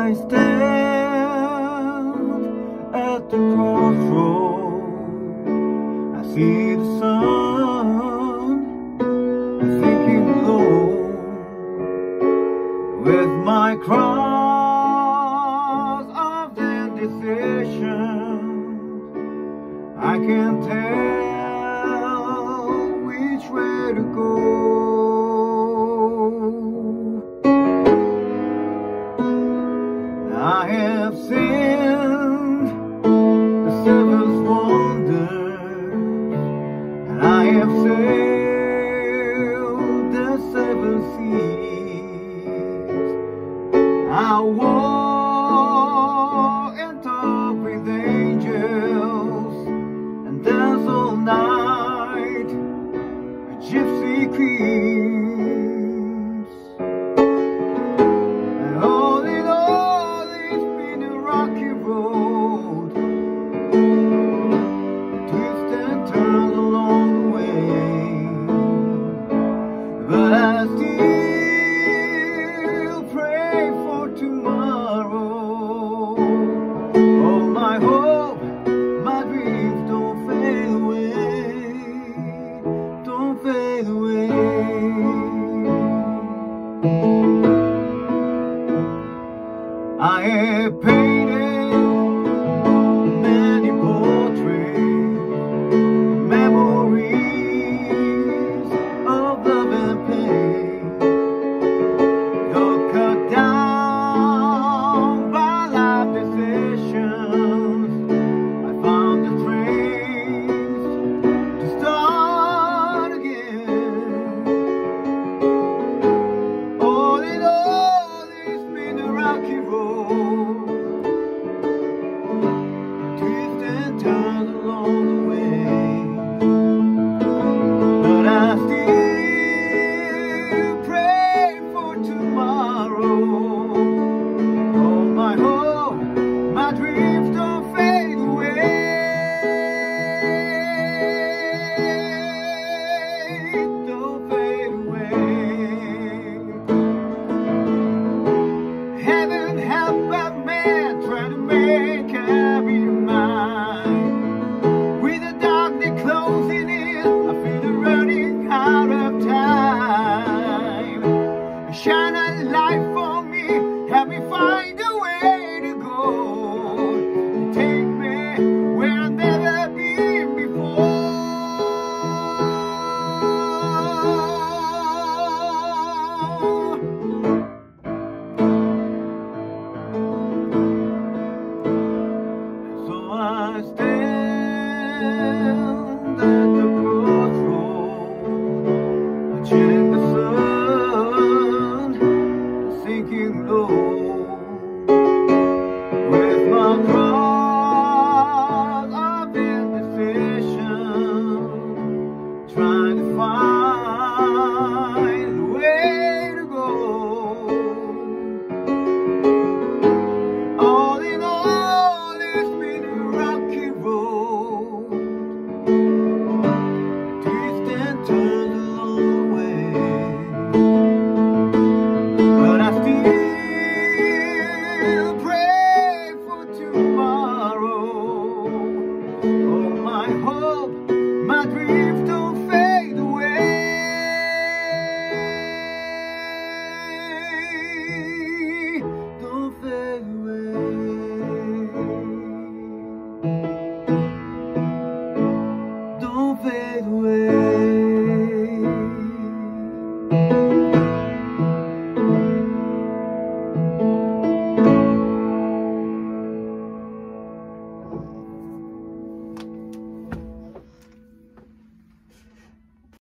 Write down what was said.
I stand at the crossroad, I see the sun, I'm thinking low, with my cross of indecision, I can't tell which way to go. I have sinned the seven wonders, and I have sailed the seven seas. I walk and talk with angels, and dance all night with gypsy queens.